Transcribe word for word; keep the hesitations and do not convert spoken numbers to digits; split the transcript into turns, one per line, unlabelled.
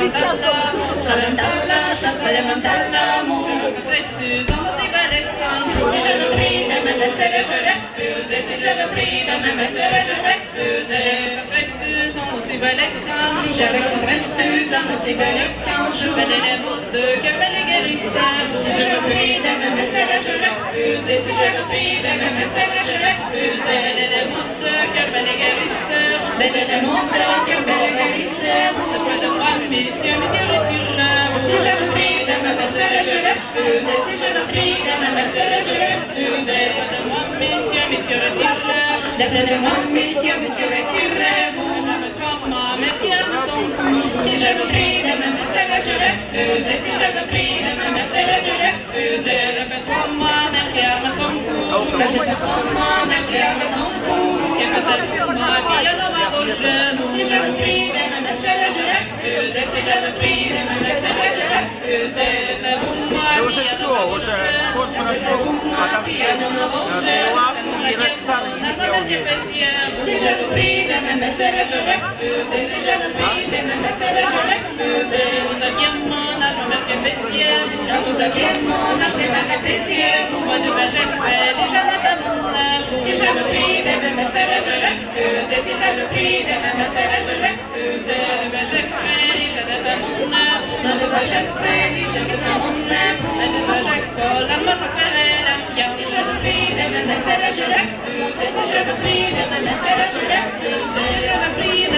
Tarantalla, chasse à l'amour.
Je rencontrais Suzanne dans ses balais un jour.
Si je me prie de ma vaisselle, je refusais. Si je me prie de ma vaisselle, je refusais.
Je rencontrais Suzanne dans ses balais un jour.
Je rencontrais Suzanne dans ses balais un jour.
Belle élève de cœur, belle et guérisseur.
Si je me prie de ma vaisselle, je refusais. Si je me prie de ma vaisselle, je refusais.
Belle élève de cœur, belle et guérisseur.
Belle élève de cœur, belle et guérisseur.
Auprès de moi, messieurs, messieurs, retirez-vous.
Si je me prie de ma vaisselle, je refusais. Si je me prie de ma vaisselle, je refusais.
Auprès de moi, messieurs, messieurs, retirez-vous.
D'après de moi, messieurs, messieurs, retirez-vous.
Ma mère qui aime son cou.
Si je me prie de ma vaisselle, je refusais. Si je me prie de ma vaisselle, je refusais.
Je perçois ma mère qui aime son cou.
Quand je perçois ma mère qui aime son cou.
Et peut-être ma fille dans ma genoux.
Si je me prie de ma vaisselle, je refusais. Si je me prie de ma vaisselle, je refusais.
Это бумага,
уже
я
все,
дома
уже
уже.
ход прошел, а там все и на старых не
Si je me prie de ma vaisselle, je refusais. Si je me prie de ma vaisselle, je refusais.
Vous aviez mon âge, ma mère qui faisiez.
Quand vous aviez mon âge, mais ma cafetière.
Moi de bas j'ai fait déjà à mon âge.
Si je me prie de ma vaisselle, je refusais. Si je me prie de ma vaisselle, je refusais.
Moi de bas j'ai fait déjà à mon âge.
Moi de bas j'ai fait déjà à mon âge.
Moi de bas j'ai collé à ma préférée la mienne.
Si je me prie de ma vaisselle, je refusais. Si je me prie de ma vaisselle, je refusais.
Je me prie de